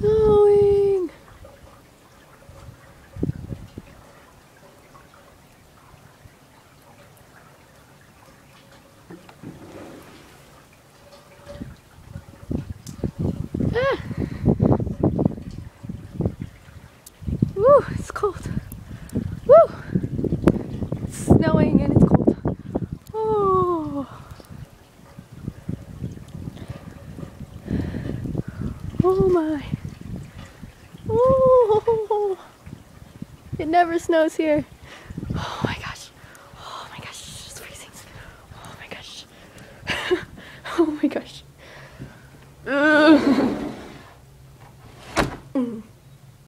snowing. Ah. Woo, it's cold. Woo! It's snowing and it's cold. Oh. Oh my. Oh. It never snows here. Oh my gosh. Oh my gosh, it's just freezing. Oh my gosh. Oh my gosh. Ugh.